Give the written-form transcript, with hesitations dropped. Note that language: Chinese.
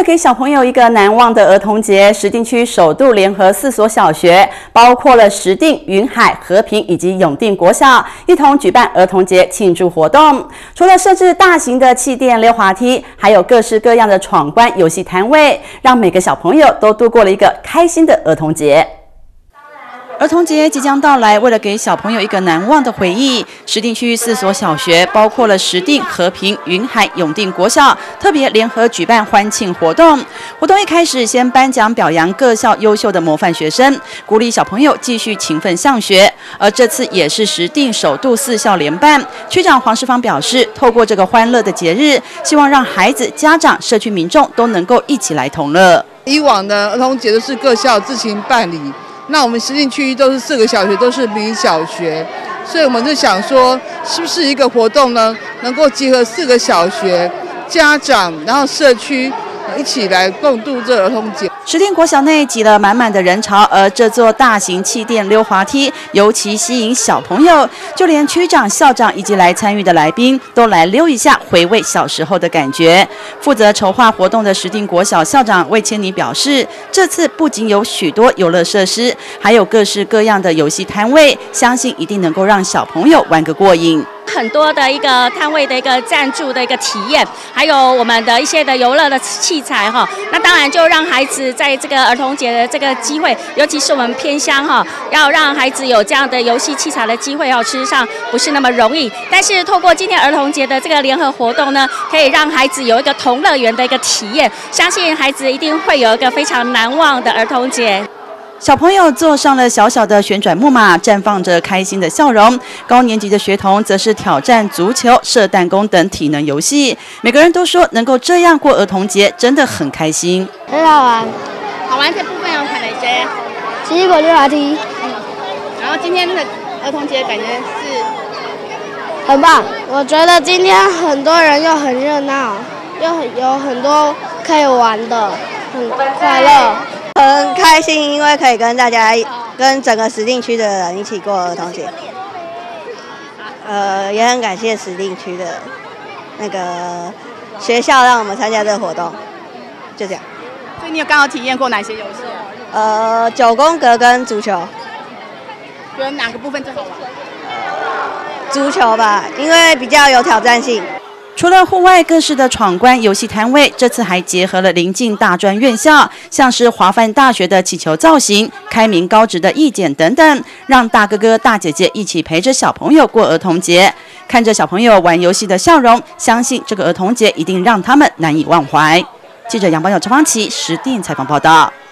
了给小朋友一个难忘的儿童节，石碇区首度联合4所小学，包括了石碇、云海、和平以及永定国小，一同举办儿童节庆祝活动。除了设置大型的气垫溜滑梯，还有各式各样的闯关游戏摊位，让每个小朋友都度过了一个开心的儿童节。 儿童节即将到来，为了给小朋友一个难忘的回忆，石碇区4所小学，包括了石碇、和平、云海、永定国小，特别联合举办欢庆活动。活动一开始，先颁奖表扬各校优秀的模范学生，鼓励小朋友继续勤奋上学。而这次也是石碇首度4校联办。区长黄世芳表示，透过这个欢乐的节日，希望让孩子、家长、社区民众都能够一起来同乐。 以往的儿童节都是各校自行办理。 那我们石碇区都是4个小学，都是民小学，所以我们就想说，是不是一个活动呢，能够结合4个小学、家长，然后社区一起来共度这儿童节。 石碇国小内挤了满满的人潮，而这座大型气垫溜滑梯尤其吸引小朋友，就连区长、校长以及来参与的来宾都来溜一下，回味小时候的感觉。负责筹划活动的石碇国小校长魏千妮表示，这次不仅有许多游乐设施，还有各式各样的游戏摊位，相信一定能够让小朋友玩个过瘾。 很多的一个摊位的一个赞助的一个体验，还有我们的一些的游乐的器材哈，那当然就让孩子在这个儿童节的这个机会，尤其是我们偏乡哈，要让孩子有这样的游戏器材的机会事实上不是那么容易。但是透过今天儿童节的这个联合活动呢，可以让孩子有一个童乐园的一个体验，相信孩子一定会有一个非常难忘的儿童节。 小朋友坐上了小小的旋转木马，绽放着开心的笑容。高年级的学童则是挑战足球、射弹弓等体能游戏。每个人都说能够这样过儿童节，真的很开心。 很好玩。 好玩这部分有看哪些？ 奇异果溜滑梯。 然后今天的儿童节感觉是很棒。我觉得今天很多人又很热闹，有很多可以玩的，很快乐。 很开心，因为可以跟大家、跟整个石碇区的人一起过儿童节。也很感谢石碇区的那个学校让我们参加这个活动，就这样。 所以你有刚好体验过哪些游戏 9宫格跟足球。 觉得哪个部分最好玩？ 足球吧，因为比较有挑战性。 除了户外各式的闯关游戏摊位，这次还结合了邻近大专院校，像是华梵大学的气球造型、开明高职的义检等等，让大哥哥大姐姐一起陪着小朋友过儿童节。看着小朋友玩游戏的笑容，相信这个儿童节一定让他们难以忘怀。记者杨宝友、陈芳琪石碇采访报道。